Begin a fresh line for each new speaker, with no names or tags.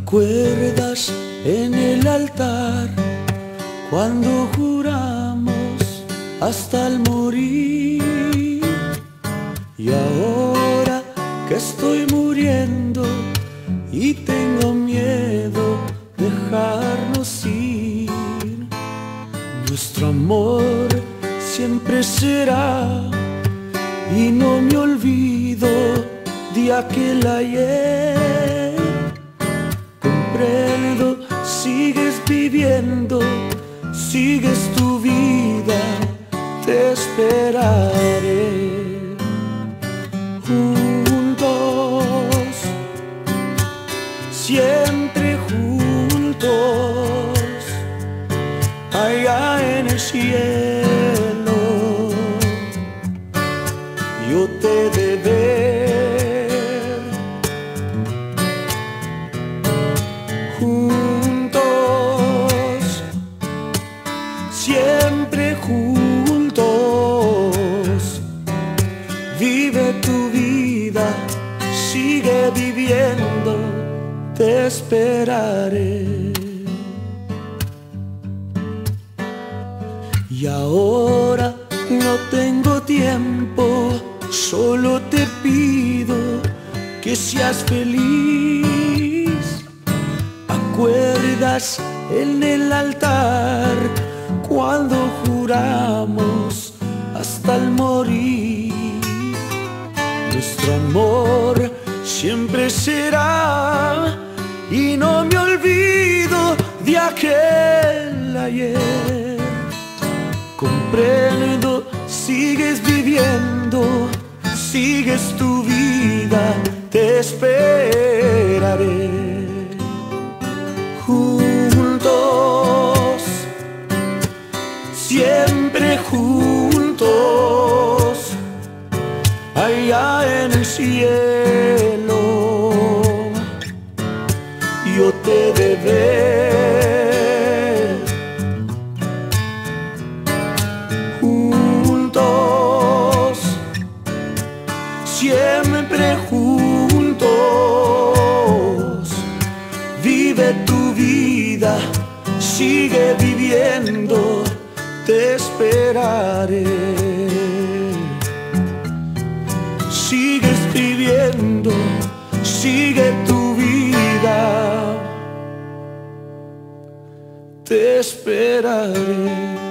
¿Recuerdas en el altar cuando juramos hasta el morir? Y ahora que estoy muriendo y tengo miedo dejarnos ir, nuestro amor siempre será, y no me olvido de aquel ayer. Comprendo, sigues viviendo, sigues tu vida, te esperaré. Juntos, siempre juntos, allá en el cielo, yo te he de ver. Juntos, siempre juntos, vive tu vida, sigue viviendo, te esperaré. Y ahora no tengo tiempo, solo te pido que seas feliz. ¿Acuerdas en el altar cuando juramos hasta el morir? Nuestro amor siempre será, y no me olvido de aquel ayer. Comprendo, sigues viviendo, sigues tu vida, te esperaré. Juntos, siempre juntos, allá en el cielo, yo te he de ver. Juntos, siempre juntos, vive tu vida, sigue viviendo, te esperaré. Sigues viviendo, sigue tu vida, te esperaré.